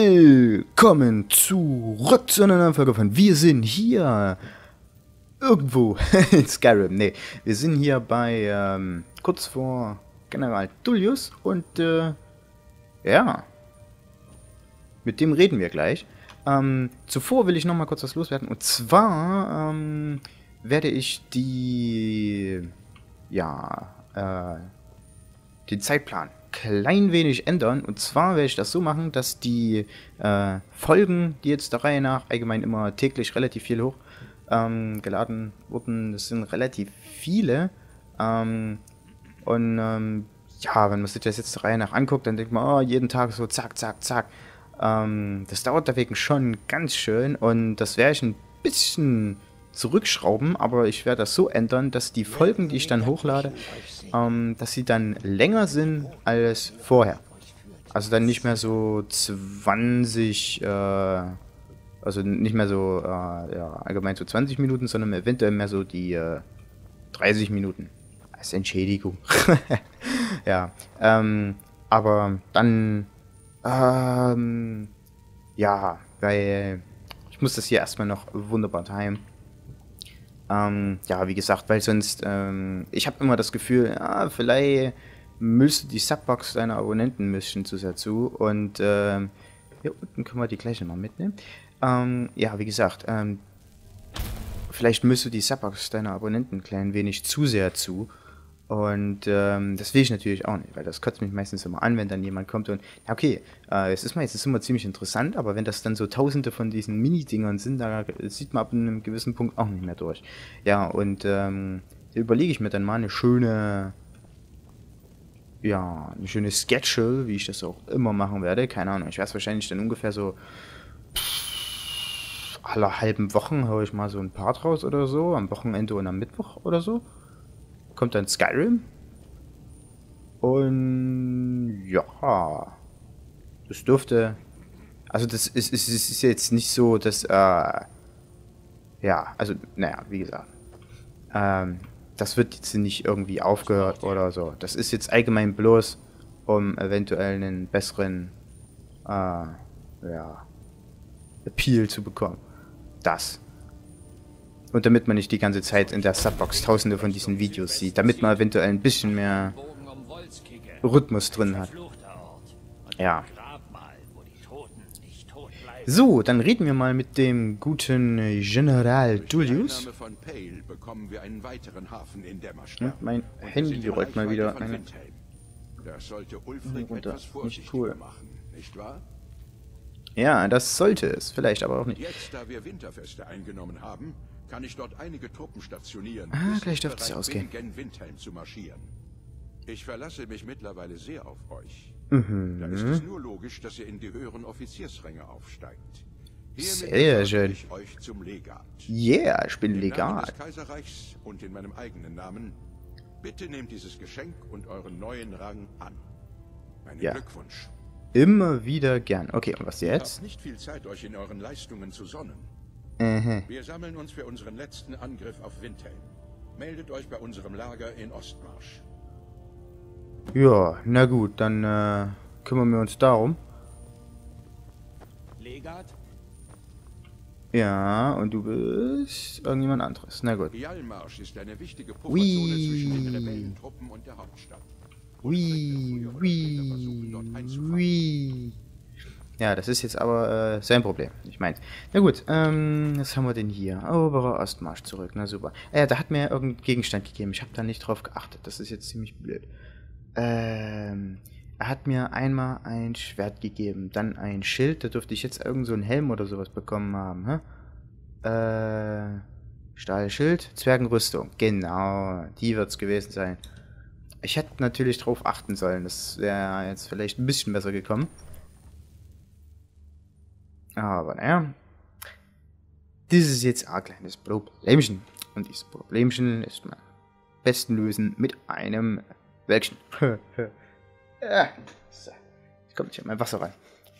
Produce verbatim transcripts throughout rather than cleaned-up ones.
Willkommen zurück zu einer neuen Folge von Wir sind hier irgendwo in Skyrim. Ne, wir sind hier bei ähm, kurz vor General Tullius und äh, ja, mit dem reden wir gleich. Ähm, zuvor will ich noch mal kurz was loswerden und zwar ähm, werde ich die ja äh, den Zeitplan klein wenig ändern. Und zwar werde ich das so machen, dass die äh, Folgen, die jetzt der Reihe nach allgemein immer täglich relativ viel hoch ähm, geladen wurden, das sind relativ viele. Ähm, und ähm, ja, wenn man sich das jetzt der Reihe nach anguckt, dann denkt man, oh, jeden Tag so zack, zack, zack. Ähm, das dauert deswegen schon ganz schön und das werde ich ein bisschen zurückschrauben, aber ich werde das so ändern, dass die Folgen, die ich dann hochlade, ähm, dass sie dann länger sind als vorher. Also dann nicht mehr so zwanzig, äh, also nicht mehr so, äh, ja, allgemein so zwanzig Minuten, sondern eventuell mehr so die äh, dreißig Minuten. Als Entschädigung. Ja, ähm, aber dann, ähm, ja, weil ich muss das hier erstmal noch wunderbar timen. Ähm, ja, wie gesagt, weil sonst, ähm, ich habe immer das Gefühl, ja, vielleicht müsste die Subbox deiner Abonnenten mischen zu sehr zu. Und ähm, hier unten können wir die gleich nochmal mitnehmen. Ähm, ja, wie gesagt, ähm, vielleicht müsste die Subbox deiner Abonnenten ein klein wenig zu sehr zu. Und ähm, das will ich natürlich auch nicht, weil das kotzt mich meistens immer an, wenn dann jemand kommt und, ja okay, äh, es ist meistens immer ziemlich interessant, aber wenn das dann so tausende von diesen Mini-Dingern sind, da sieht man ab einem gewissen Punkt auch nicht mehr durch. Ja, und ähm, da überlege ich mir dann mal eine schöne, ja, eine schöne Schedule, wie ich das auch immer machen werde, keine Ahnung, ich werde es wahrscheinlich dann ungefähr so pff, alle halben Wochen haue ich mal so ein Part raus oder so, am Wochenende und am Mittwoch oder so. Kommt dann Skyrim. Und ja, das dürfte, also das ist, ist, ist jetzt nicht so, dass, äh, ja, also, naja, wie gesagt, ähm, das wird jetzt nicht irgendwie aufgehört oder so. Das ist jetzt allgemein bloß, um eventuell einen besseren, äh, ja, Appeal zu bekommen. Das. Und damit man nicht die ganze Zeit in der Subbox tausende von diesen Videos sieht, damit man eventuell ein bisschen mehr Rhythmus drin hat. Ja. So, dann reden wir mal mit dem guten General Tullius. Ja, mein Handy rollt mal wieder. Meine runter. Nicht cool. Ja, das sollte es. Vielleicht aber auch nicht. Jetzt, da wir Winterfeste eingenommen haben, kann ich dort einige Truppen stationieren, ah, bis gleich dürfte es ausgehen. gen Windhelm zu marschieren. Ich verlasse mich mittlerweile sehr auf euch. Mhm. Da ist es nur logisch, dass ihr in die höheren Offiziersränge aufsteigt. Sehr schön. Ich euch zum Legat. Yeah, ich bin Im legal. Namen des Kaiserreichs und in meinem eigenen Namen, bitte nehmt dieses Geschenk und euren neuen Rang an. Meinen Ja. Glückwunsch. Immer wieder gern. Okay, und was Ihr jetzt? habt nicht viel Zeit, euch in euren Leistungen zu sonnen. Mhm. Wir sammeln uns für unseren letzten Angriff auf Windhelm. Meldet euch bei unserem Lager in Ostmarsch. Ja, na gut, dann äh, kümmern wir uns darum. Legat? Ja, und du bist irgendjemand anderes. Na gut. Jalmarsch ist eine wichtige Pufferzone Ui. zwischen den Rebellentruppen und der Hauptstadt. Ui, ui, ui. Ja, das ist jetzt aber äh, sein Problem. Ich meine, na gut, ähm, was haben wir denn hier? Oberer Ostmarsch zurück, na super. Äh, da hat mir irgendein Gegenstand gegeben. Ich habe da nicht drauf geachtet. Das ist jetzt ziemlich blöd. Ähm, er hat mir einmal ein Schwert gegeben, dann ein Schild. Da dürfte ich jetzt irgend so einen Helm oder sowas bekommen haben, hä? Äh, Stahlschild, Zwergenrüstung. Genau, die wird's gewesen sein. Ich hätte natürlich drauf achten sollen. Das wäre jetzt vielleicht ein bisschen besser gekommen. Aber naja. Das ist jetzt ein kleines Problemchen. Und dieses Problemchen lässt man am besten lösen mit einem Wölkchen. Ja, so. Ich komme nicht an mein Wasser ran.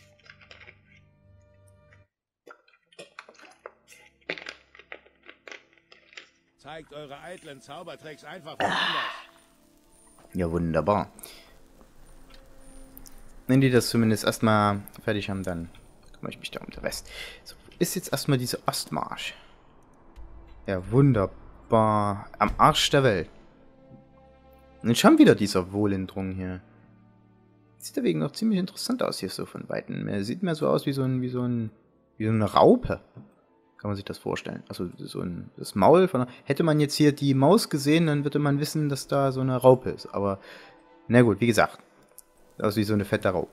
Zeigt eure eitlen Zaubertricks einfach woanders. Ja, wunderbar. Wenn die das zumindest erstmal fertig haben, dann Kümmere ich mich da um den Rest. So, wo ist jetzt erstmal dieser Ostmarsch? Ja, wunderbar. Am Arsch der Welt. Und schon wieder dieser Wohlendrung hier. Sieht deswegen noch ziemlich interessant aus hier so von Weitem. Er sieht mir so aus wie so ein, wie so ein, wie so eine Raupe. Kann man sich das vorstellen. Also so ein, das Maul von... Hätte man jetzt hier die Maus gesehen, dann würde man wissen, dass da so eine Raupe ist. Aber, na gut, wie gesagt. Aus wie so eine fette Raupe.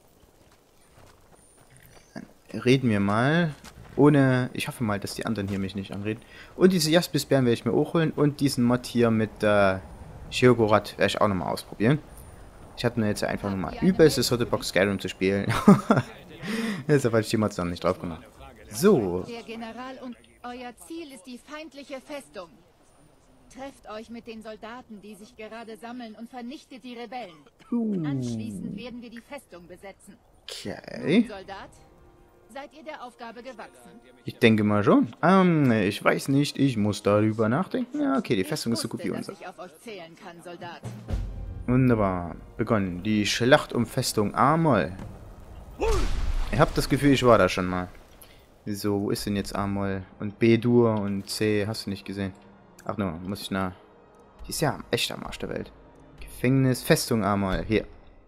Dann reden wir mal. Ohne... Ich hoffe mal, dass die anderen hier mich nicht anreden. Und diese Jaspis-Bären werde ich mir auch holen. Und diesen Mod hier mit äh, Sheogorath werde ich auch nochmal ausprobieren. Ich hatte mir jetzt einfach nochmal übelstes Hotbox Skyrim zu spielen. Deshalb hatte ich die Mods noch nicht drauf gemacht. So. Der General und euer Ziel ist die feindliche Festung. Trefft euch mit den Soldaten, die sich gerade sammeln, und vernichtet die Rebellen. Uh. Anschließend werden wir die Festung besetzen. Okay. Nun, Soldat, seid ihr der Aufgabe gewachsen? Ich denke mal schon. Ähm, ich weiß nicht, ich muss darüber nachdenken. Ja, okay, die Festung Ich ist so gut wie wusste, unsere. dass ich auf euch zählen kann, Soldat. Wunderbar. Begonnen. Die Schlacht um Festung Amol. Ich habe das Gefühl, ich war da schon mal. So, wo ist denn jetzt Amol? Und B-Dur und C, hast du nicht gesehen? Ach no, muss ich nach... Die ist ja echt am Arsch der Welt. Gefängnis, Festung Amol. Hier.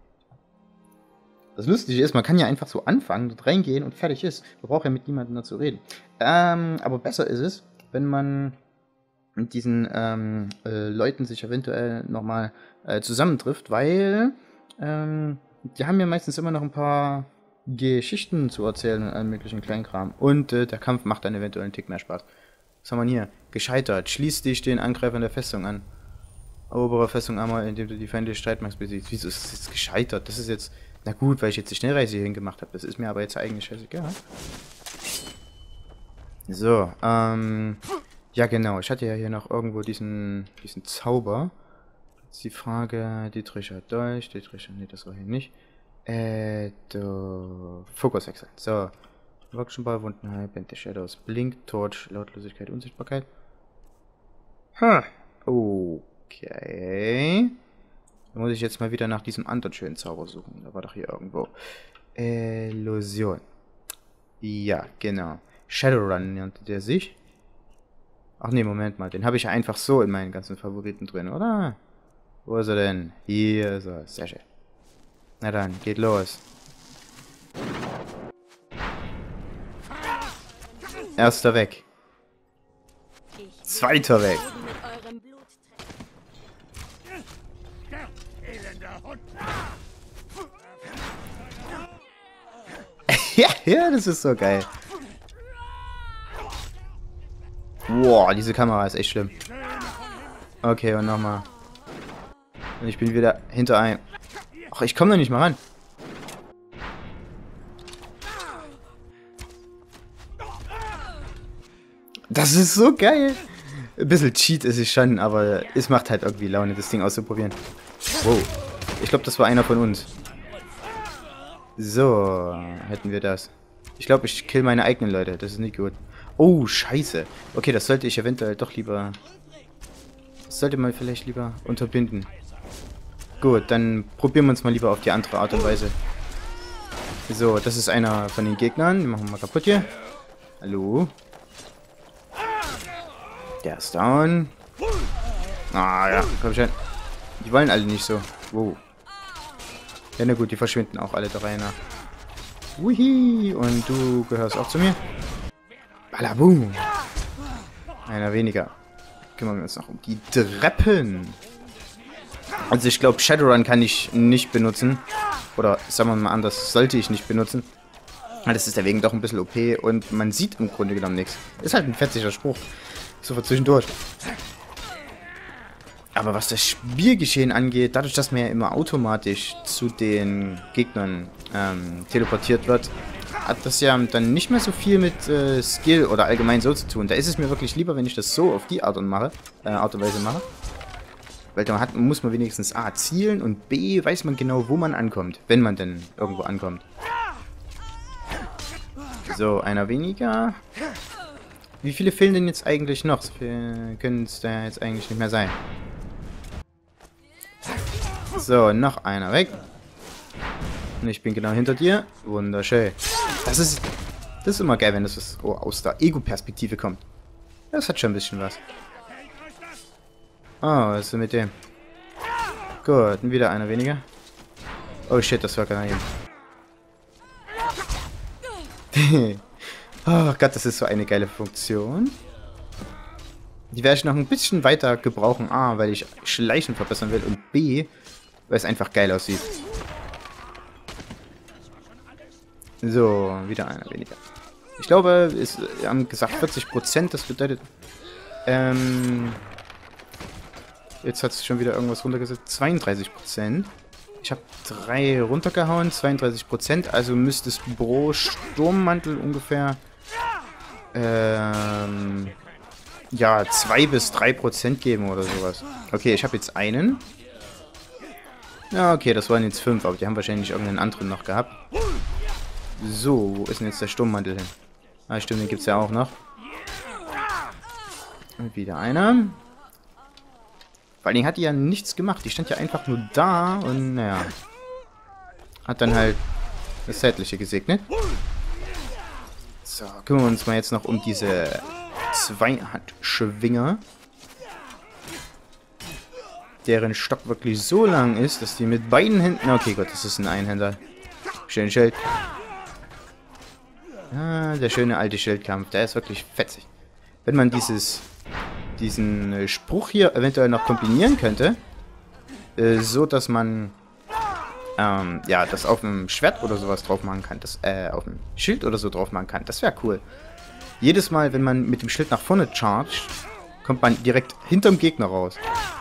Das Lustige ist, man kann ja einfach so anfangen, dort reingehen und fertig ist. Man braucht ja mit niemandem dazu reden. Ähm, aber besser ist es, wenn man mit diesen ähm, äh, Leuten sich eventuell nochmal äh, zusammentrifft, weil ähm, die haben ja meistens immer noch ein paar Geschichten zu erzählen und allen möglichen Kleinkram. Und äh, der Kampf macht dann eventuell einen Tick mehr Spaß. Was haben wir hier? Gescheitert. Schließ dich den Angreifern der Festung an. Erobere Festung einmal, indem du die feindliche Streitmacht besiegst. Wieso ist es jetzt gescheitert? Das ist jetzt... Na gut, weil ich jetzt die Schnellreise hierhin gemacht habe. Das ist mir aber jetzt eigentlich scheißegal. So, ähm... ja genau, ich hatte ja hier noch irgendwo diesen, diesen Zauber. Jetzt die Frage, Dietricher Dolch, Dietricher, nee, das war hier nicht. Äh, do, Fokuswechsel. So. Workshopball, Wundenheil, Band der Shadows, Blink, Torch, Lautlosigkeit, Unsichtbarkeit. Ha. Okay. Da muss ich jetzt mal wieder nach diesem anderen schönen Zauber suchen. Da war doch hier irgendwo. Illusion. Ja, genau. Shadowrun nannte der sich. Ach nee, Moment mal. Den habe ich ja einfach so in meinen ganzen Favoriten drin, oder? Wo ist er denn? Hier ist er. Sehr schön. Na dann, geht los. Erster weg. Zweiter weg. ja, ja, das ist so geil. Boah, diese Kamera ist echt schlimm. Okay, und nochmal. Und ich bin wieder hinter ein. Ach, ich komme da nicht mal ran. Das ist so geil. Ein bisschen Cheat ist es schon, aber es macht halt irgendwie Laune, das Ding auszuprobieren. Wow. Ich glaube, das war einer von uns. So, hätten wir das. Ich glaube, ich kill meine eigenen Leute. Das ist nicht gut. Oh, scheiße. Okay, das sollte ich eventuell doch lieber... Das sollte man vielleicht lieber unterbinden. Gut, dann probieren wir uns mal lieber auf die andere Art und Weise. So, das ist einer von den Gegnern. Den machen wir mal kaputt hier. Hallo. Der ist down. Ah ja, komm schon. Die wollen alle nicht so. Wow. Ja, na gut, die verschwinden auch alle der Reihe nach. Wuhi. Und du gehörst auch zu mir. Balaboom. Einer weniger. Kümmern wir uns noch um die Treppen. Also ich glaube, Shadowrun kann ich nicht benutzen. Oder sagen wir mal anders, sollte ich nicht benutzen. Weil das ist deswegen doch ein bisschen O P und man sieht im Grunde genommen nichts. Ist halt ein fetziger Spruch. So für zwischendurch. Aber was das Spielgeschehen angeht, dadurch, dass man ja immer automatisch zu den Gegnern ähm, teleportiert wird, hat das ja dann nicht mehr so viel mit äh, Skill oder allgemein so zu tun. Da ist es mir wirklich lieber, wenn ich das so auf die Art und, mache, äh, Art und Weise mache. Weil da hat, muss man wenigstens A zielen und B weiß man genau, wo man ankommt, wenn man denn irgendwo ankommt. So, einer weniger. Wie viele fehlen denn jetzt eigentlich noch? Können es da jetzt eigentlich nicht mehr sein. So, noch einer weg. Und ich bin genau hinter dir. Wunderschön. Das ist, das ist immer geil, wenn das ist, oh, aus der Ego-Perspektive kommt. Das hat schon ein bisschen was. Oh, was ist denn mit dem? Gut, und wieder einer weniger. Oh shit, das war gar nicht. Oh Gott, das ist so eine geile Funktion. Die werde ich noch ein bisschen weiter gebrauchen. A, weil ich Schleichen verbessern will. Und B, weil es einfach geil aussieht. So, wieder einer weniger. Ich glaube, es, wir haben gesagt vierzig Prozent. Das bedeutet... Ähm... Jetzt hat es schon wieder irgendwas runtergesetzt. zweiunddreißig Prozent. Ich habe drei runtergehauen. zweiunddreißig Prozent. Also müsste es pro Sturmmantel ungefähr... Ähm... Ja, zwei bis drei Prozent geben oder sowas. Okay, ich habe jetzt einen. Ja, okay, das waren jetzt fünf, aber die haben wahrscheinlich irgendeinen anderen noch gehabt. So, wo ist denn jetzt der Sturmmantel hin? Ah, stimmt, den gibt es ja auch noch. Und wieder einer. Vor allem hat die ja nichts gemacht. Die stand ja einfach nur da und naja. Hat dann halt das Zeitliche gesegnet. So, kümmern wir uns mal jetzt noch um diese Zweihandschwinger. Deren Stock wirklich so lang ist, dass die mit beiden Händen... Okay, Gott, das ist ein Einhänder. Schön Schild. Ah, der schöne alte Schildkampf. Der ist wirklich fetzig. Wenn man dieses... diesen Spruch hier eventuell noch kombinieren könnte, äh, so dass man ähm, ja, das auf dem Schwert oder sowas drauf machen kann, das, äh, auf dem Schild oder so drauf machen kann, das wäre cool. Jedes Mal, wenn man mit dem Schild nach vorne chargt, kommt man direkt hinterm Gegner raus.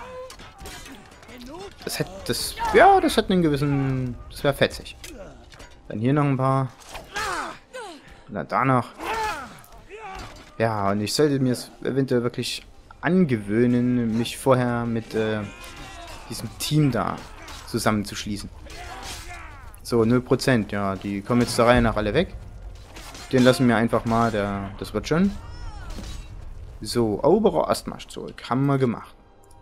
Das hätte, das, ja, das hat einen gewissen, das wäre fetzig. Dann hier noch ein paar. Und dann da noch. Ja, und ich sollte mir es eventuell wirklich angewöhnen, mich vorher mit äh, diesem Team da zusammenzuschließen. So, null Prozent, ja, die kommen jetzt der Reihe nach alle weg. Den lassen wir einfach mal, der, das wird schon. So, Eroberer Ostmarsch zurück, haben wir gemacht.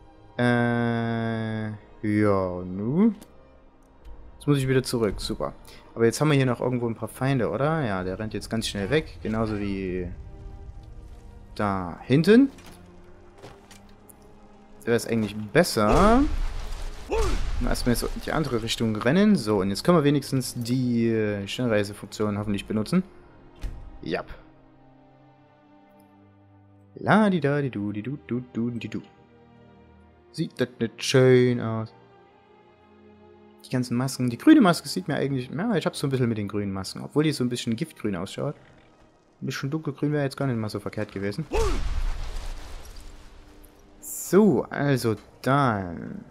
Äh, ja, nu. Jetzt muss ich wieder zurück, super. Aber jetzt haben wir hier noch irgendwo ein paar Feinde, oder? Ja, der rennt jetzt ganz schnell weg, genauso wie da hinten. Wäre es eigentlich besser. Erstmal jetzt in die andere Richtung rennen. So, und jetzt können wir wenigstens die äh, Schnellreisefunktion hoffentlich benutzen. Ja. La di da di du di du du du di du. Sieht das nicht schön aus? Die ganzen Masken. Die grüne Maske sieht mir eigentlich... Ja, ich habe so ein bisschen mit den grünen Masken. Obwohl die so ein bisschen giftgrün ausschaut. Ein bisschen dunkelgrün wäre jetzt gar nicht mal so verkehrt gewesen. So, also dann.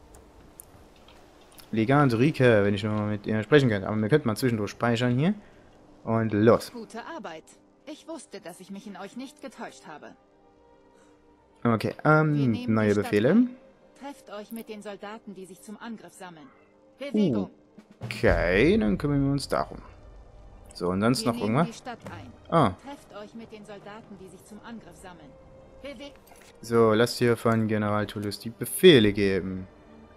Lega und Rike, wenn ich nur mal mit ihr sprechen könnte. Aber wir könnten mal zwischendurch speichern hier. Und los. Gute Arbeit. Ich wusste, dass ich mich in euch nicht getäuscht habe. Okay, ähm, neue Befehle. Trefft euch mit den Soldaten, die sich zum Angriff sammeln. Bewegung. Okay, dann kümmern wir uns darum. So, und sonst Wir noch nehmen irgendwas? die Stadt ein. Ah. Trefft euch mit den Soldaten, die sich zum Angriff sammeln. Bewe So, lasst hier von General Tullius die Befehle geben.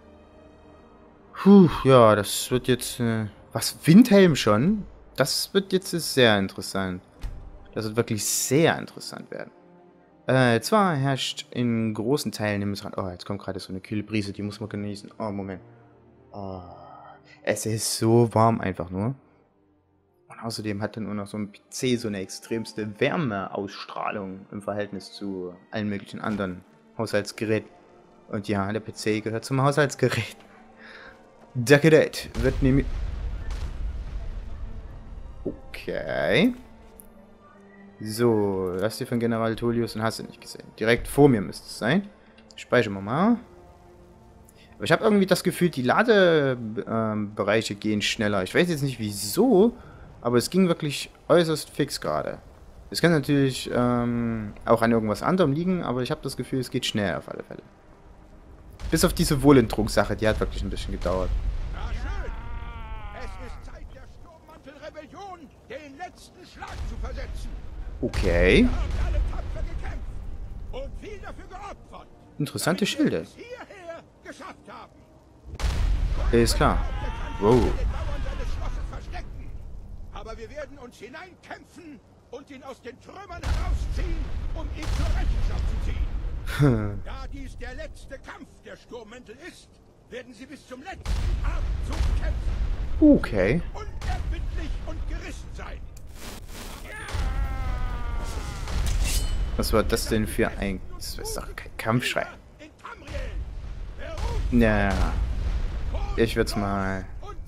Puh, ja, das wird jetzt... Äh, was, Windhelm schon? Das wird jetzt sehr interessant. Das wird wirklich sehr interessant werden. Äh, zwar herrscht in großen Teilen im Israel... Oh, jetzt kommt gerade so eine kühle Brise, die muss man genießen. Oh, Moment. Oh, es ist so warm einfach nur. Und außerdem hat dann nur noch so ein P C so eine extremste Wärmeausstrahlung im Verhältnis zu allen möglichen anderen Haushaltsgeräten. Und ja, der P C gehört zum Haushaltsgerät. Der Gerät wird nämlich... Okay. So, das hier von General Tullius und hast du nicht gesehen. Direkt vor mir müsste es sein. Speichern wir mal. Aber ich habe irgendwie das Gefühl, die Ladebereiche ähm, gehen schneller. Ich weiß jetzt nicht wieso, aber es ging wirklich äußerst fix gerade. Es kann natürlich ähm, auch an irgendwas anderem liegen, aber ich habe das Gefühl, es geht schnell auf alle Fälle. Bis auf diese Wohlentrunk-Sache, die hat wirklich ein bisschen gedauert. Na schön. Es ist Zeit, der Sturmmantel-Rebellion den letzten Schlag zu versetzen. Okay. Wir haben alle tapfer gekämpft und viel dafür geopfert. Interessante Schilde. Wir es hierher geschafft haben. Ist klar. Wow. Die Mauern seines Schlosses Aber wir werden uns hineinkämpfen und ihn aus den Trümmern herausziehen, um ihn zur Rechenschaft zu ziehen. Da dies der letzte Kampf der Sturmmäntel ist, werden sie bis zum letzten Atemzug kämpfen. Okay. Unerbittlich und gerissen sein. Was war das denn für ein... Das ist doch kein Kampfschrei. Ja. Ich würd's mal...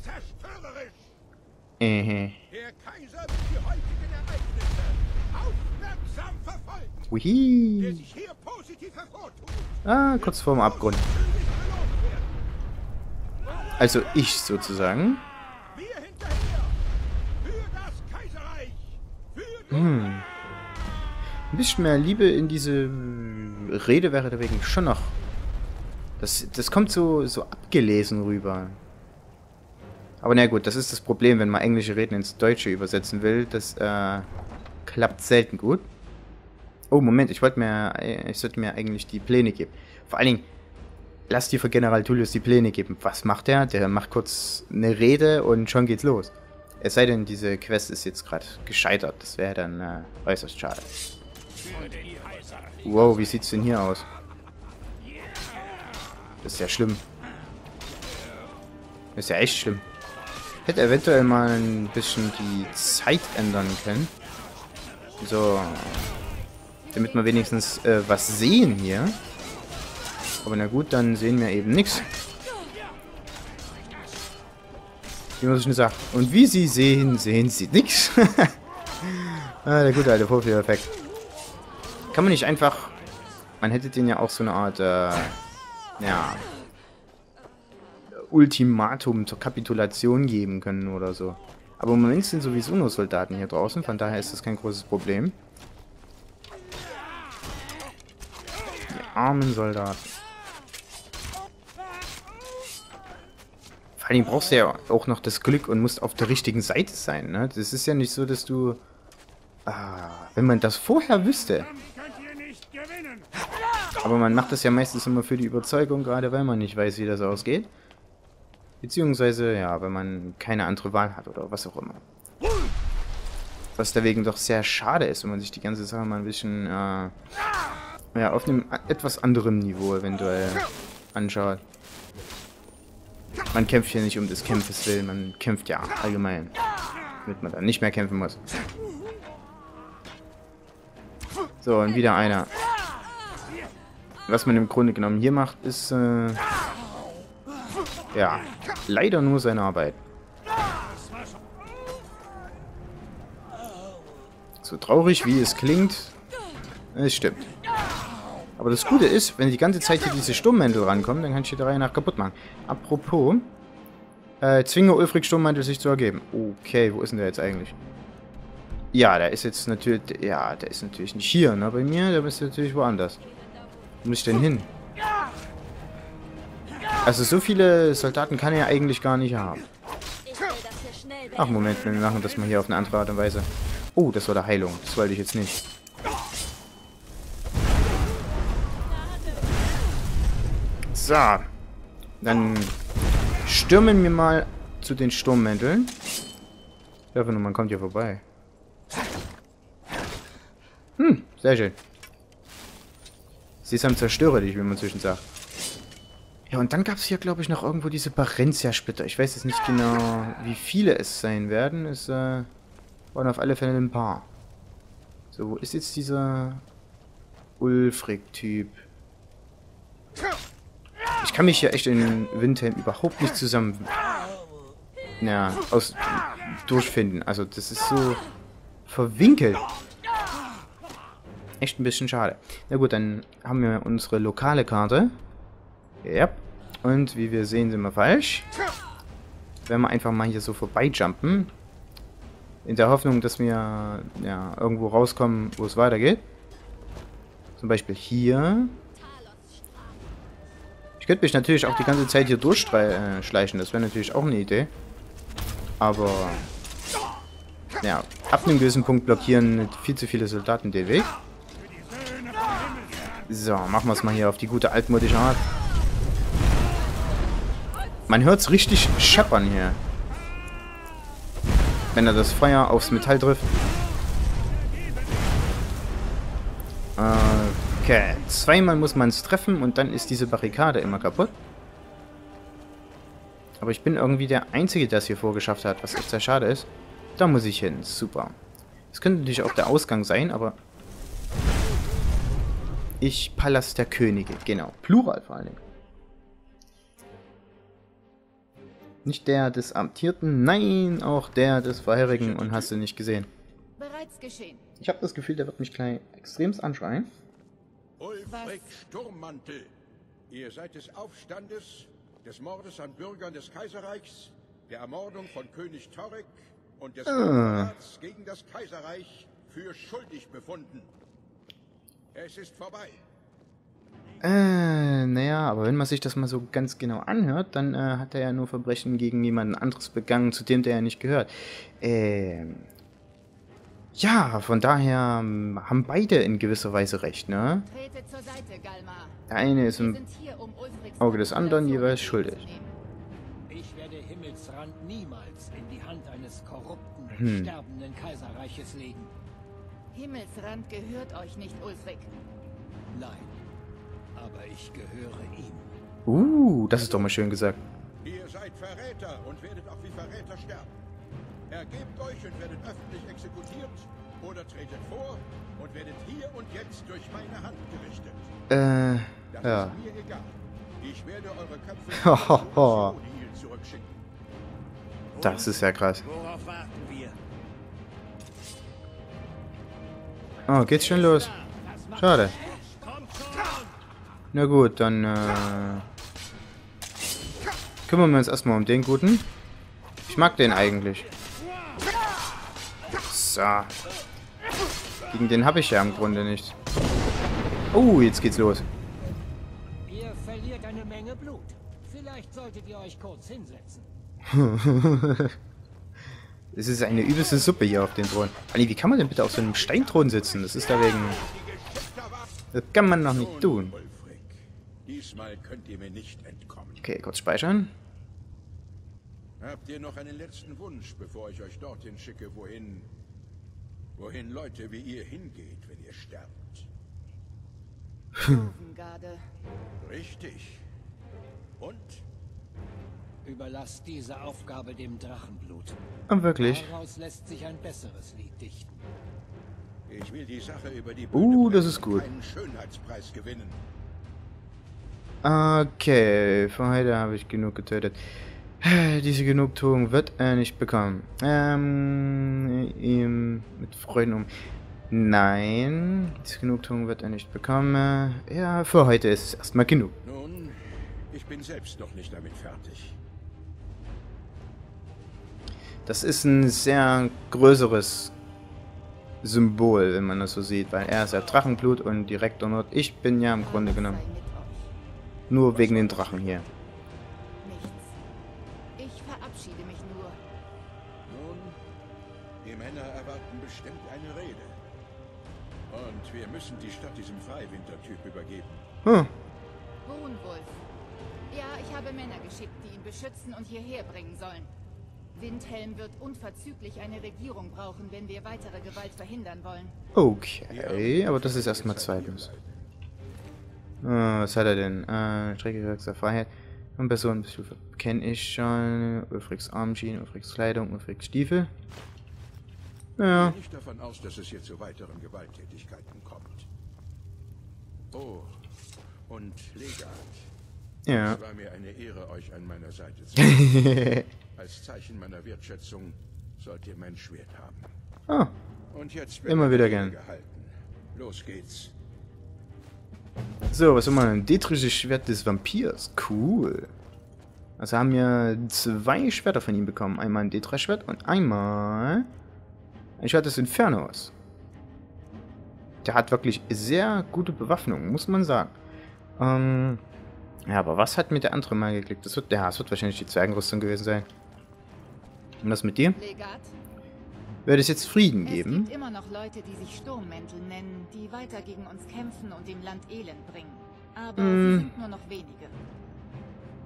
Ehe. Der Kaiser wird die heutigen Ereignisse aufmerksam verfolgen. Der Uhi. sich hier positiv hervortut. Ah, kurz vorm Abgrund. Also ich sozusagen. Wir hinterher. Für das Kaiserreich. Für Hm. Ein bisschen mehr Liebe in diese Rede wäre deswegen schon noch. Das, das kommt so, so abgelesen rüber. Aber na gut, das ist das Problem, wenn man englische Reden ins Deutsche übersetzen will. Das äh, klappt selten gut. Oh, Moment, ich wollte mir, ich sollte mir eigentlich die Pläne geben. Vor allen Dingen, lass dir für General Tullius die Pläne geben. Was macht der? Der macht kurz eine Rede und schon geht's los. Es sei denn, diese Quest ist jetzt gerade gescheitert. Das wäre dann äh, äußerst schade. Wow, wie sieht's denn hier aus? Das ist ja schlimm. Das ist ja echt schlimm. Hätte eventuell mal ein bisschen die Zeit ändern können. So. Damit wir wenigstens äh, was sehen hier. Aber na gut, dann sehen wir eben nichts. Wie man so schon sagt. Und wie Sie sehen, sehen Sie nichts. Ah, der gute alte Vorführeffekt. Kann man nicht einfach... Man hätte den ja auch so eine Art... Äh, ja... Ultimatum zur Kapitulation geben können oder so. Aber im Moment sind sowieso nur Soldaten hier draußen, von daher ist das kein großes Problem. Die armen Soldaten. Vor allem brauchst du ja auch noch das Glück und musst auf der richtigen Seite sein, ne? Das ist ja nicht so, dass du... Ah, wenn man das vorher wüsste. Aber man macht das ja meistens immer für die Überzeugung, gerade weil man nicht weiß, wie das ausgeht. Beziehungsweise, ja, wenn man keine andere Wahl hat oder was auch immer. Was deswegen doch sehr schade ist, wenn man sich die ganze Sache mal ein bisschen, äh, ja, auf einem etwas anderen Niveau eventuell anschaut. Man kämpft hier nicht um des Kämpfes willen, man kämpft ja allgemein, damit man dann nicht mehr kämpfen muss. So, und wieder einer. Was man im Grunde genommen hier macht, ist, äh, ja, leider nur seine Arbeit. So traurig wie es klingt, es stimmt. Aber das Gute ist, wenn die ganze Zeit hier diese Sturmmäntel rankommen, dann kann ich die der Reihe nach kaputt machen. Apropos, äh, zwinge Ulfric Sturmmäntel sich zu ergeben. Okay, wo ist denn der jetzt eigentlich? Ja, der ist jetzt natürlich, ja, der ist natürlich nicht hier, ne, bei mir, der ist natürlich woanders. Wo muss ich denn hin? Also so viele Soldaten kann er eigentlich gar nicht haben. Ach Moment, wir machen das mal hier auf eine andere Art und Weise. Oh, das war der Heilung. Das wollte ich jetzt nicht. So. Dann stürmen wir mal zu den Sturmmänteln. Ich hoffe nur, man kommt hier vorbei. Hm, sehr schön. Sie ist am Zerstörer, wie man zwischen sagt. Ja, und dann gab es hier, glaube ich, noch irgendwo diese Barentia-Splitter. Ich weiß jetzt nicht genau, wie viele es sein werden. Es äh, waren auf alle Fälle ein paar. So, wo ist jetzt dieser Ulfric-Typ? Ich kann mich hier echt in Windhelm überhaupt nicht zusammen... Ja, aus... durchfinden. Also, das ist so verwinkelt. Echt ein bisschen schade. Na gut, dann haben wir unsere lokale Karte. Ja. Und wie wir sehen, sind wir falsch. Wenn wir einfach mal hier so vorbeijumpen. In der Hoffnung, dass wir ja irgendwo rauskommen, wo es weitergeht. Zum Beispiel hier. Ich könnte mich natürlich auch die ganze Zeit hier durchschleichen. Das wäre natürlich auch eine Idee. Aber ja, ab einem gewissen Punkt blockieren viel zu viele Soldaten den Weg. So, machen wir es mal hier auf die gute altmodische Art. Man hört es richtig scheppern hier. wenn er das Feuer aufs Metall trifft. Okay, zweimal muss man es treffen und dann ist diese Barrikade immer kaputt. Aber ich bin irgendwie der Einzige, der es hier vorgeschafft hat, was echt sehr schade ist. Da muss ich hin, super. Es könnte natürlich auch der Ausgang sein, aber... Ich, Palast der Könige, genau. Plural vor allen Dingen. Nicht der des Amtierten, nein, auch der des vorherigen und hast du nicht gesehen. Bereits geschehen. Ich habe das Gefühl, der wird mich gleich extremst anschreien. Ulfric Sturmmantel, ihr seid des Aufstandes, des Mordes an Bürgern des Kaiserreichs, der Ermordung von König Torek und des Verrats gegen das Kaiserreich für schuldig befunden. Es ist vorbei. Äh, naja, aber wenn man sich das mal so ganz genau anhört, dann äh, hat er ja nur Verbrechen gegen jemanden anderes begangen, zu dem der ja nicht gehört. Ähm... Ja, von daher ähm, haben beide in gewisser Weise recht, ne? Trete zur Seite, Galmar. Der eine ist Wir im sind hier, um Ulfrics Auge des anderen Manipulation jeweils schuldig. entgegenzunehmen. Ich werde Himmelsrand niemals in die Hand eines korrupten, Hm. sterbenden Kaiserreiches legen. Himmelsrand gehört euch nicht, Ulfric. Nein, aber ich gehöre ihm. Uh, das ist doch mal schön gesagt. Ihr seid Verräter und werdet auch wie Verräter sterben. Ergebt euch und werdet öffentlich exekutiert oder tretet vor und werdet hier und jetzt durch meine Hand gerichtet. Äh, Das ja. ist mir egal. Ich werde eure Köpfe in zurückschicken. Das ist ja krass. Worauf warten wir? Oh, geht's schon los? Schade. Kommt schon! Na gut, dann äh, kümmern wir uns erstmal um den Guten. Ich mag den eigentlich. So. Gegen den habe ich ja im Grunde nichts. Oh, jetzt geht's los. Ihr verliert eine Menge Blut. Vielleicht solltet ihr euch kurz hinsetzen. Es ist eine übelste Suppe hier auf den Thron. Anni, wie kann man denn bitte auf so einem Steinthron sitzen? Das ist da wegen... Das kann man noch nicht tun. Ulfric, diesmal könnt ihr mir nicht entkommen. Okay, kurz speichern. Habt ihr noch einen letzten Wunsch, bevor ich euch dorthin schicke, wohin... wohin Leute wie ihr hingeht, wenn ihr sterbt? Löwengarde. Richtig. Und? Überlasst diese Aufgabe dem Drachenblut. Und wirklich. Daraus lässt sich ein besseres Lied dichten. Ich will die Sache über die Uh, Bühne das ist bringen und gut. einen Schönheitspreis gewinnen. Okay, für heute habe ich genug getötet. Diese Genugtuung wird er nicht bekommen. Ähm, ihm mit Freuden um. Nein, diese Genugtuung wird er nicht bekommen. Ja, für heute ist es erstmal genug. Nun, ich bin selbst noch nicht damit fertig. Das ist ein sehr größeres Symbol, wenn man das so sieht, weil er ist ja Drachenblut und direkt und ich bin ja im Grunde genommen Sei mit euch. nur wegen den Drachen hier. Nichts. Ich verabschiede mich nur. Nun, die Männer erwarten bestimmt eine Rede. Und wir müssen die Stadt diesem Freiwintertyp übergeben. Hm. Hohenwolf. Ja, ich habe Männer geschickt, die ihn beschützen und hierher bringen sollen. Windhelm wird unverzüglich eine Regierung brauchen, wenn wir weitere Gewalt verhindern wollen. Okay, aber das ist erstmal zweitens. Äh, was hat er denn? Äh, Strecke der Freiheit. Und Personenbestufe kenne ich schon. Ulfrics Armschienen, Ulfrics Kleidung, Ulfrics Stiefel. Ich Ja. gehe nicht davon aus, dass es hier zu weiteren Gewalttätigkeiten kommt. Oh, und Legat. Ja. Es war mir eine Ehre, euch an meiner Seite zu haben. Als Zeichen meiner Wertschätzung sollt ihr mein Schwert haben. Ah, Und jetzt Immer wieder Rede gern. gehalten. Los geht's. so, was haben wir denn? Dietriches Schwert des Vampirs. Cool. Also haben wir zwei Schwerter von ihm bekommen. Einmal ein Detra-Schwert und einmal ein Schwert des Infernos. Der hat wirklich sehr gute Bewaffnung, muss man sagen. Ähm, ja, aber was hat mit der andere mal geklickt? Das wird, ja, das wird wahrscheinlich die Zwergenrüstung gewesen sein. Und was mit dir? Legat, Wird es jetzt Frieden es geben? gibt immer noch Leute, die sich Sturmmäntel nennen, die weiter gegen uns kämpfen und dem Land Elend bringen. Aber Mm. sie sind nur noch wenige.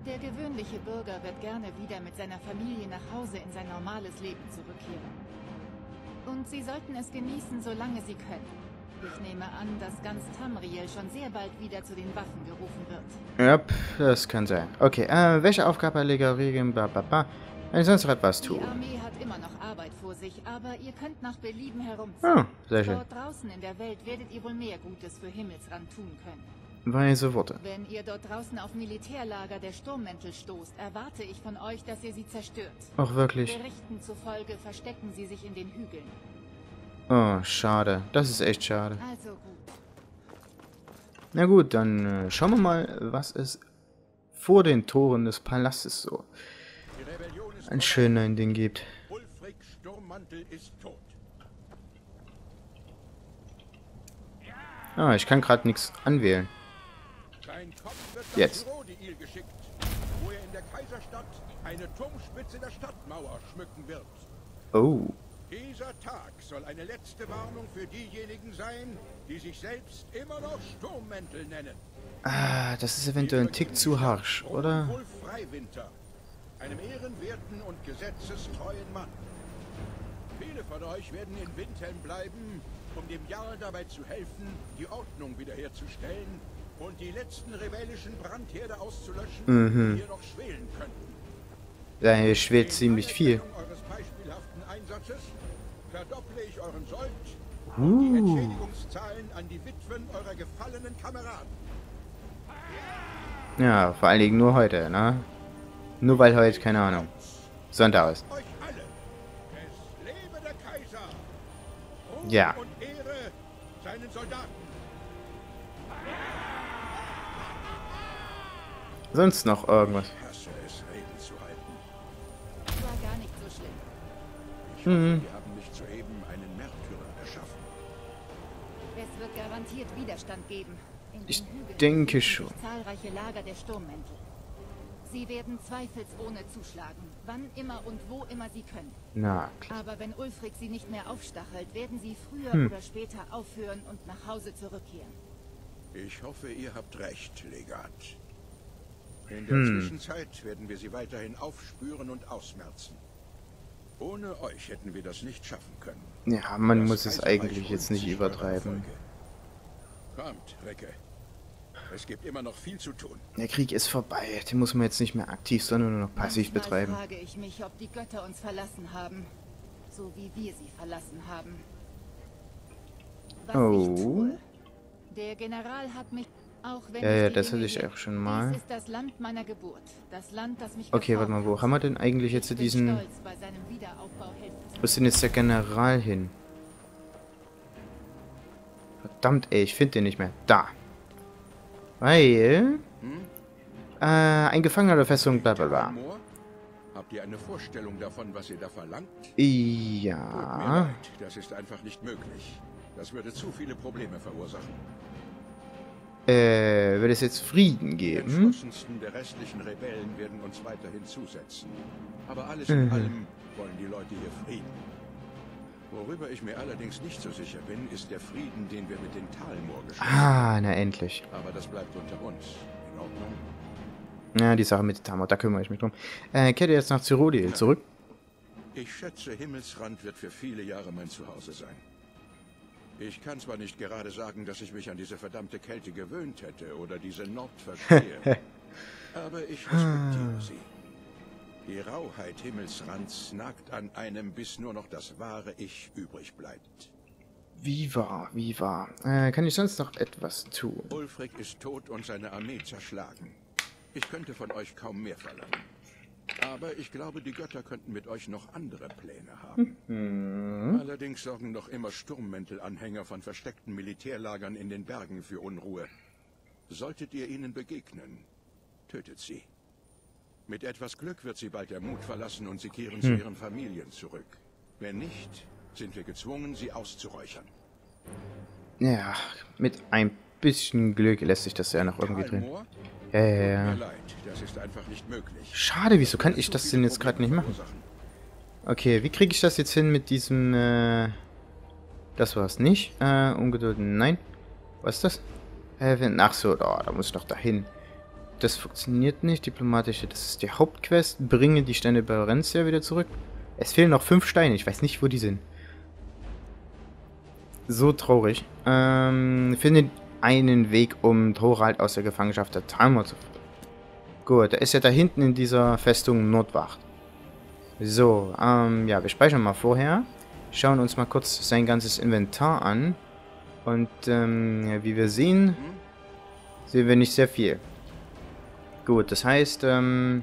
Der gewöhnliche Bürger wird gerne wieder mit seiner Familie nach Hause in sein normales Leben zurückkehren. Und sie sollten es genießen, solange sie können. Ich nehme an, dass ganz Tamriel schon sehr bald wieder zu den Waffen gerufen wird. Ja, das kann sein. Okay, äh, welche Aufgabe erlege Regeln, bla bla bla. Wenn ich sonst noch etwas tue. Die Armee hat immer noch Arbeit vor sich, aber ihr könnt nach Belieben herumziehen. Ah, sehr schön. Dort draußen in der Welt werdet ihr wohl mehr Gutes für Himmelsrand tun können. Weise Worte. Wenn ihr dort draußen auf Militärlager der Sturmmäntel stoßt, erwarte ich von euch, dass ihr sie zerstört. Auch wirklich. Berichten zufolge verstecken sie sich in den Hügeln. Oh, schade. Das ist echt schade. Also gut. Na gut, dann äh, schauen wir mal, was es vor den Toren des Palastes so Die Rebellion ist ein vorbei. schönes Ding gibt. Ulfric Sturmmantel ist tot. Ah, ich kann gerade nichts anwählen. Sein Kopf wird nach Jetzt. Cyrodiil geschickt, wo er in der Kaiserstadt eine Turmspitze der Stadtmauer schmücken wird. Oh. Dieser Tag soll eine letzte Warnung für diejenigen sein, die sich selbst immer noch Sturmmäntel nennen. Ah, das ist eventuell ein Tick zu harsch, oder? Wolf Freiwinter, einem ehrenwerten und gesetzestreuen Mann. Viele von euch werden in Windhelm bleiben, um dem Jarl dabei zu helfen, die Ordnung wiederherzustellen und die letzten rebellischen Brandherde auszulöschen, Mhm. die hier noch schwelen könnten. Ja, hier schwelt ziemlich viel. In Anerkennung eures beispielhaften Einsatzes verdopple ich euren Sold und die Uh. Entschädigungszahlen an die Witwen eurer gefallenen Kameraden. Ja, vor allen Dingen nur heute, ne? Nur weil heute, keine Ahnung, Sonntag ist. Euch alle. Es lebe der Kaiser. Ruhm Ja. und Ehre seinen Soldaten. Sonst noch irgendwas. Ich hasse es, Reden zu halten. War gar nicht so schlimm. Ich hoffe, wir haben nicht soeben einen Märtyrer erschaffen. Es wird garantiert Widerstand geben. In den Ich Hügeln denke befinden schon. sich zahlreiche Lager der Sturmmäntel. Sie werden zweifelsohne zuschlagen, wann immer und wo immer sie können. Na, klar. Aber wenn Ulfric sie nicht mehr aufstachelt, werden sie früher Hm. oder später aufhören und nach Hause zurückkehren. Ich hoffe, ihr habt recht, Legat. In der Hm. Zwischenzeit werden wir sie weiterhin aufspüren und ausmerzen. Ohne euch hätten wir das nicht schaffen können. Ja, man Das muss es Kaiserreich eigentlich jetzt rühmt nicht sich eurer übertreiben. Erfolge. Kommt, Recke. Es gibt immer noch viel zu tun. Der Krieg ist vorbei. Den muss man jetzt nicht mehr aktiv, sondern nur noch passiv Manchmal betreiben. frage ich mich, ob die Götter uns verlassen haben, so wie wir sie verlassen haben. Was Oh. ich tue. Der General hat mich, auch wenn Ja, ja, die das Dinge hatte ich hier- auch schon mal. Dies ist das Land meiner Geburt, das Land, das mich Okay, warte mal, geformt wo haben wir denn eigentlich hat. jetzt Ich bin diesen... stolz, bei seinem Wiederaufbau helfen zu Wo ist denn jetzt der General hin? Verdammt, ey, ich finde den nicht mehr. Da. Weil... Äh, ein Gefangener der Festung, bla bla bla. Moor, habt ihr eine Vorstellung davon, was ihr da verlangt? Tut mir Ja. leid, das ist einfach nicht möglich. Das würde zu viele Probleme verursachen. Äh, wird es jetzt Frieden Die geben? entschlossensten der restlichen Rebellen werden uns weiterhin zusetzen. Aber alles in Mhm. allem wollen die Leute hier Frieden. Worüber ich mir allerdings nicht so sicher bin, ist der Frieden, den wir mit den Talmoor geschlossen haben. Ah, na endlich. Aber das bleibt unter uns. In Ordnung? Ja, die Sache mit Tamot, da kümmere ich mich drum. Äh, kehrt ihr jetzt nach Cyrodiil zurück? Ich schätze, Himmelsrand wird für viele Jahre mein Zuhause sein. Ich kann zwar nicht gerade sagen, dass ich mich an diese verdammte Kälte gewöhnt hätte oder diese Nord verstehe, aber ich respektiere sie. Die Rauheit Himmelsrands nagt an einem, bis nur noch das wahre Ich übrig bleibt. Wie war, wie war. Äh, kann ich sonst noch etwas tun? Ulfric ist tot und seine Armee zerschlagen. Ich könnte von euch kaum mehr verlangen. Aber ich glaube, die Götter könnten mit euch noch andere Pläne haben. Hm. Allerdings sorgen noch immer Sturmmäntel-Anhänger von versteckten Militärlagern in den Bergen für Unruhe. Solltet ihr ihnen begegnen, tötet sie. Mit etwas Glück wird sie bald der Mut verlassen und sie kehren zu ihren Familien zurück. Wenn nicht, sind wir gezwungen, sie auszuräuchern. Ja, mit ein bisschen Glück lässt sich das ja noch irgendwie drin. Talmoor? Ja, ja, Tut mir ja. leid, das ist einfach nicht möglich. Schade, wieso kann ich Zu das viele denn jetzt gerade nicht Probleme machen? verursachen. Okay, wie kriege ich das jetzt hin mit diesem, äh... Das war's nicht. Äh, Ungeduld, nein. Was ist das? Äh, wenn, ach so, oh, da muss ich doch dahin. Das funktioniert nicht. Diplomatische, das ist die Hauptquest. Bringe die Steine bei Barentia wieder zurück. Es fehlen noch fünf Steine. Ich weiß nicht, wo die sind. So traurig. Ähm, finde einen Weg, um Thorald aus der Gefangenschaft der Talmor zu führen. Gut, er ist ja da hinten in dieser Festung Nordwacht. So, ähm, ja, wir speichern mal vorher. Schauen uns mal kurz sein ganzes Inventar an. Und, ähm, ja, wie wir sehen, sehen wir nicht sehr viel. Gut, das heißt, ähm,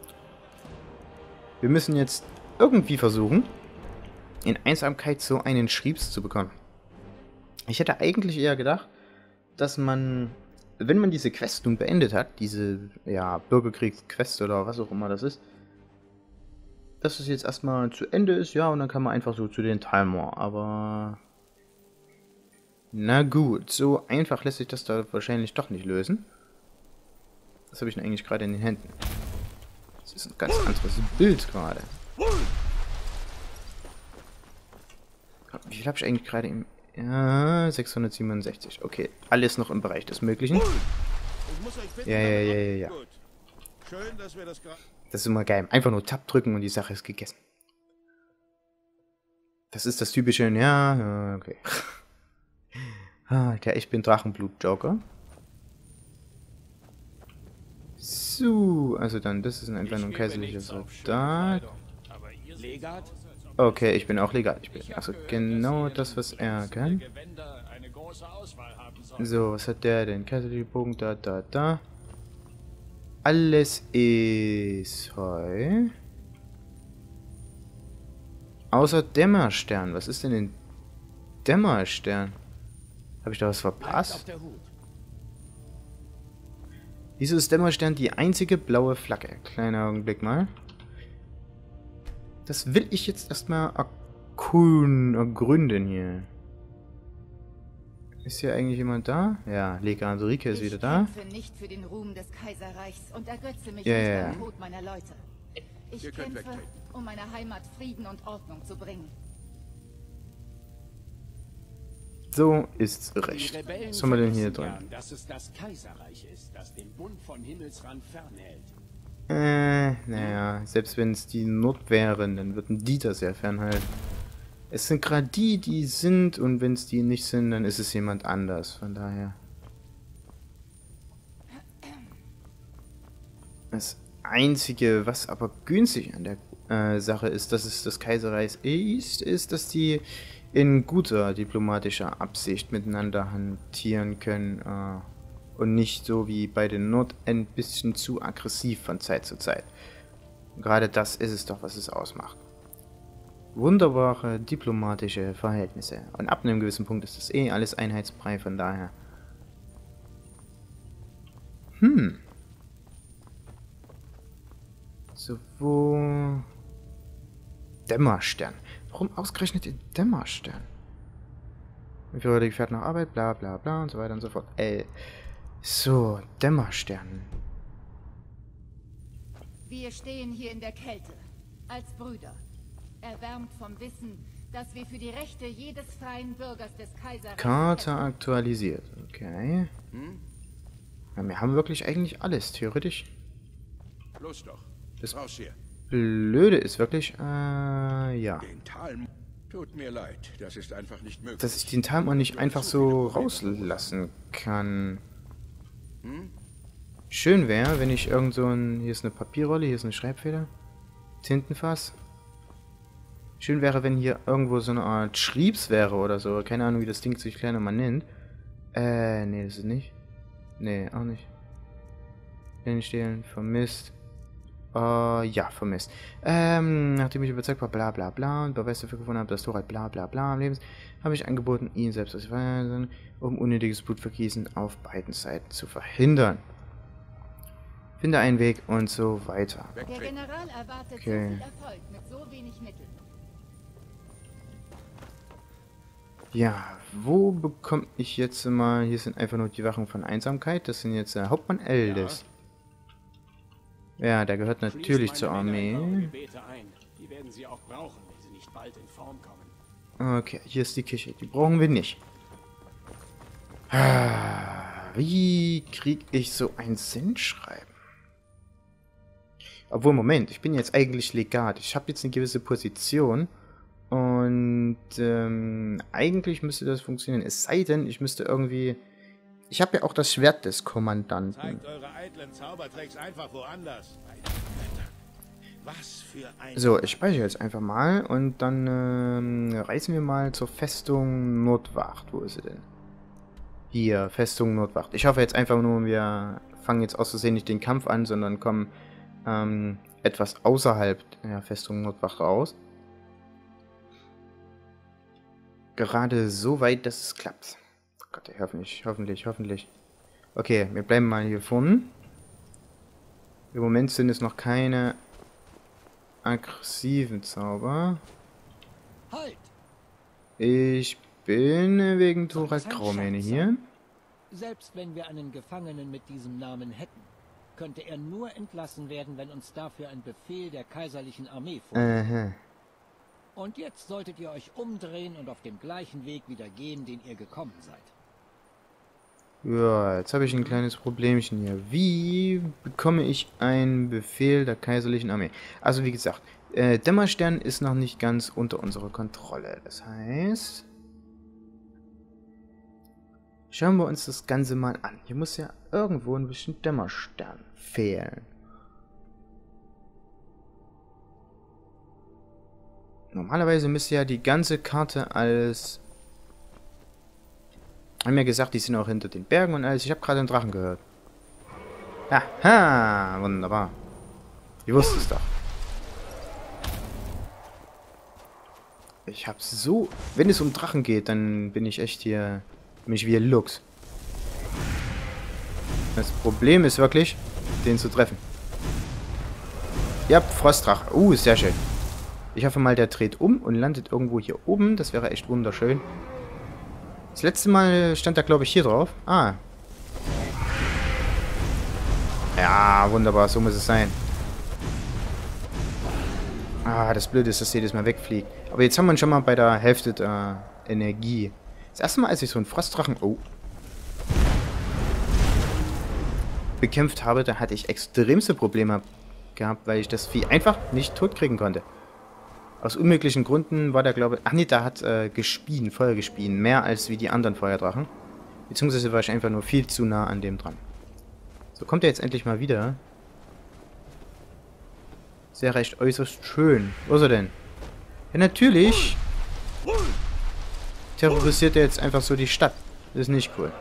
wir müssen jetzt irgendwie versuchen, in Einsamkeit so einen Schriebs zu bekommen. Ich hätte eigentlich eher gedacht, dass man, wenn man diese Quest nun beendet hat, diese, ja, Bürgerkriegsquest oder was auch immer das ist, dass es jetzt erstmal zu Ende ist, ja, und dann kann man einfach so zu den Talmor, aber na gut, so einfach lässt sich das da wahrscheinlich doch nicht lösen. Was habe ich denn eigentlich gerade in den Händen? Das ist ein ganz anderes Bild gerade. Wie viel habe ich eigentlich gerade im... Ja, sechshundertsiebenundsechzig. Okay, alles noch im Bereich des Möglichen. Ja, ja, ja, ja, ja. Schön, dass wir das gerade... Das ist immer geil. Einfach nur Tab drücken und die Sache ist gegessen. Das ist das typische... Ja, okay. Ah, der Ich bin Drachenblut-Joker. So, also dann, das ist ein einfach nur ein kaiserlicher Soldat. Okay, ich bin auch legal. Ich bin also genau das, was er kann. So, was hat der denn? Kaiserliche Bogen, da, da, da. Alles ist Heu. Außer Dämmerstern. Was ist denn ein Dämmerstern? Habe ich da was verpasst? Wieso ist Dämmerstern die einzige blaue Flagge? Kleiner Augenblick mal. Das will ich jetzt erstmal ergründen hier. Ist hier eigentlich jemand da? Ja, Lega Andrike ist wieder da. Ich kämpfe nicht für den Ruhm des Kaiserreichs und ergötze mich Ja, nicht ja, am ja. Tod meiner Leute. Ich Ihr könnt kämpfe, wegtreten. um meiner Heimat Frieden und Ordnung zu bringen. So ist's Die recht. Rebellen Was haben wir denn hier vergessen drin? gern, dass es das Kaiserreich ist, das den Bund von Himmelsrand fernhält. Äh, naja, selbst wenn es die Not wären, dann würden die das ja fernhalten. Es sind gerade die, die sind, und wenn es die nicht sind, dann ist es jemand anders. Von daher. Das Einzige, was aber günstig an der äh, Sache ist, dass es das Kaiserreich ist, ist, dass die in guter diplomatischer Absicht miteinander hantieren können äh, und nicht so wie bei den Nord ein bisschen zu aggressiv von Zeit zu Zeit. Gerade das ist es doch, was es ausmacht. Wunderbare diplomatische Verhältnisse. Und ab einem gewissen Punkt ist das eh alles einheitsbrei, von daher. Hm. So, wo... Dämmerstern. Warum ausgerechnet den Dämmerstern? Wie viele Leute Gefährten nach Arbeit, bla bla bla und so weiter und so fort. Ey. So, Dämmerstern. Wir stehen hier in der Kälte, als Brüder, erwärmt vom Wissen, dass wir für die Rechte jedes freien Bürgers des Kaiserreichs Karte kämpfen. aktualisiert. Okay. Ja, wir haben wirklich eigentlich alles, theoretisch. Los doch. Das Raus hier. Blöde ist wirklich, äh, ja. Den Tal... Tut mir leid, das ist einfach nicht möglich. Dass ich den Timer nicht einfach so rauslassen kann. Schön wäre, wenn ich irgend so ein... Hier ist eine Papierrolle, hier ist eine Schreibfeder. Tintenfass. Schön wäre, wenn hier irgendwo so eine Art Schriebs wäre oder so. Keine Ahnung, wie das Ding sich kleiner mal nennt. Äh, nee, das ist nicht. Nee, auch nicht. Stehlen, vermisst. Uh, ja, vermisst. Ähm, nachdem ich überzeugt war, bla bla bla, und Beweis dafür gefunden habe, dass Thorald bla bla bla am Leben ist, habe ich angeboten, ihn selbst als Verheißen, um unnötiges Blutvergießen auf beiden Seiten zu verhindern. Finde einen Weg und so weiter. Der General erwartet Okay. so viel Erfolg mit so wenig Mitteln. Ja, wo bekomme ich jetzt mal... Hier sind einfach nur die Wachen von Einsamkeit. Das sind jetzt äh, Hauptmann Eldes. Ja, der gehört natürlich zur Armee. Gebete ein. Die werden sie auch brauchen, wenn sie nicht bald in Form kommen. Okay, hier ist die Küche. Die brauchen wir nicht. Ah, wie kriege ich so ein Sendschreiben? Obwohl, Moment, ich bin jetzt eigentlich Legat. Ich habe jetzt eine gewisse Position. Und ähm, eigentlich müsste das funktionieren. Es sei denn, ich müsste irgendwie... Ich habe ja auch das Schwert des Kommandanten. Zeigt eure eitlen Zaubertricks einfach woanders. Was für ein... So, ich speichere jetzt einfach mal. Und dann ähm, reisen wir mal zur Festung Nordwacht. Wo ist sie denn? Hier, Festung Nordwacht. Ich hoffe jetzt einfach nur, wir fangen jetzt aus Versehen nicht den Kampf an, sondern kommen ähm, etwas außerhalb der Festung Nordwacht raus. Gerade so weit, dass es klappt. Oh Gott, ey, hoffentlich, hoffentlich, hoffentlich. Okay, wir bleiben mal hier vorne. Im Moment sind es noch keine aggressiven Zauber. Halt! Ich bin wegen Thorak Soll das ein Graumähne Scherz hier. sein? Selbst wenn wir einen Gefangenen mit diesem Namen hätten, könnte er nur entlassen werden, wenn uns dafür ein Befehl der kaiserlichen Armee vorliegt. Aha. Und jetzt solltet ihr euch umdrehen und auf dem gleichen Weg wieder gehen, den ihr gekommen seid. Ja, jetzt habe ich ein kleines Problemchen hier. Wie bekomme ich einen Befehl der kaiserlichen Armee? Also wie gesagt, äh, Dämmerstern ist noch nicht ganz unter unserer Kontrolle. Das heißt... Schauen wir uns das Ganze mal an. Hier muss ja irgendwo ein bisschen Dämmerstern fehlen. Normalerweise müsste ja die ganze Karte als... Haben ja gesagt, die sind auch hinter den Bergen und alles. Ich habe gerade einen Drachen gehört. Aha, wunderbar. Ich wusste es doch. Ich habe so... Wenn es um Drachen geht, dann bin ich echt hier... Bin ich wie ein Luchs. Das Problem ist wirklich, den zu treffen. Ja, Frostdrache. Uh, sehr schön. Ich hoffe mal, der dreht um und landet irgendwo hier oben. Das wäre echt wunderschön. Das letzte Mal stand er, glaube ich, hier drauf. Ah. Ja, wunderbar. So muss es sein. Ah, das Blöde ist, dass jedes Mal wegfliegt. Aber jetzt haben wir ihn schon mal bei der Hälfte der Energie. Das erste Mal, als ich so einen Frostdrachen... Oh. bekämpft habe, da hatte ich extremste Probleme gehabt, weil ich das Vieh einfach nicht tot kriegen konnte. Aus unmöglichen Gründen war der, glaube ich... Ach nee, da hat äh, gespien, Feuer gespien. Mehr als wie die anderen Feuerdrachen. Beziehungsweise war ich einfach nur viel zu nah an dem dran. So, kommt er jetzt endlich mal wieder. Sehr recht äußerst schön. Wo ist er denn? Ja, natürlich terrorisiert er jetzt einfach so die Stadt. Das ist nicht cool.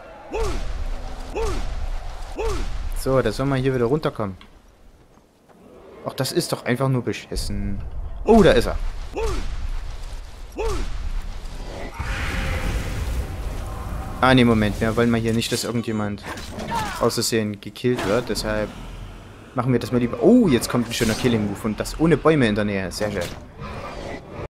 So, da soll man hier wieder runterkommen. Ach, das ist doch einfach nur beschissen. Oh, da ist er. Ah, nee, Moment. Wir wollen mal hier nicht, dass irgendjemand aus Versehen gekillt wird. Deshalb machen wir das mal lieber. Oh, jetzt kommt ein schöner Killing-Move. Und das ohne Bäume in der Nähe. Sehr schön.